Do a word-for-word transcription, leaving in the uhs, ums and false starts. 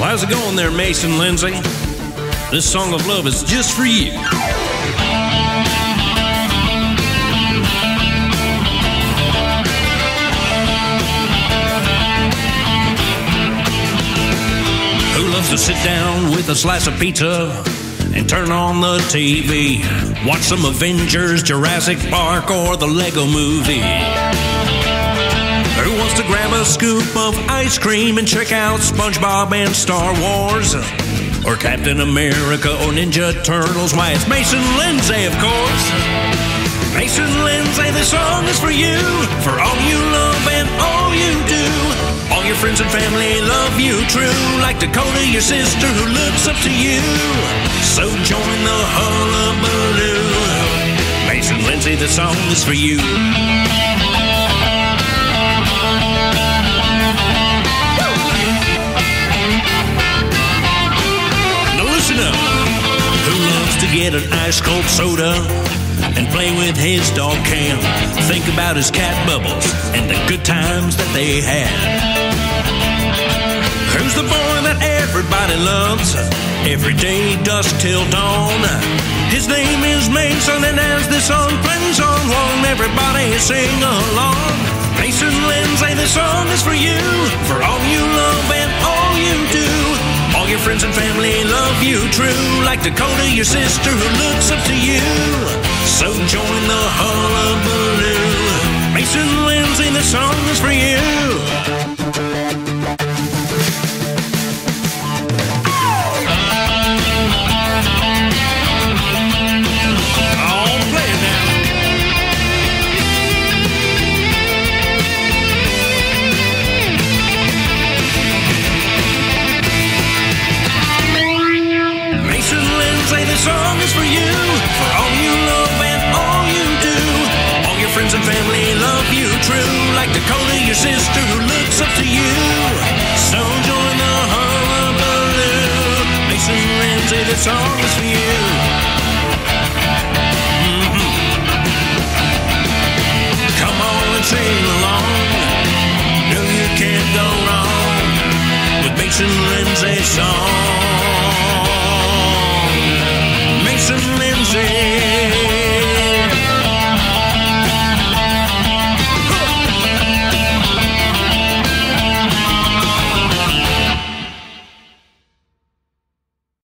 Well, how's it going there, Mason Lindsay? This song of love is just for you. Who loves to sit down with a slice of pizza and turn on the T V, watch some Avengers, Jurassic Park, or the Lego movie? Who wants to grab a scoop of ice cream and check out SpongeBob and Star Wars? Or Captain America or Ninja Turtles? Why, it's Mason Lindsay, of course. Mason Lindsay, this song is for you, for all you love and all you do. All your friends and family love you true, like Dakota, your sister, who looks up to you. So join the hullabaloo. Mason Lindsay, this song is for you. Who loves to get an ice-cold soda and play with his dog Cam? Think about his cat Bubbles and the good times that they had. Who's the boy that everybody loves every day, dusk till dawn? His name is Mason, and as this song plays on, won't everybody sing along? Mason Lindsay, this song is for you, for all you love and all you do. All your friends and family love you true, like Dakota, your sister, who looks up to you. So join the hullabaloo. Mason Lindsay, this song is for you. This song is for you, for all you love and all you do. All your friends and family love you true, like Dakota, your sister, who looks up to you. So join the hullabaloo. Mason Lindsay, this song is for you.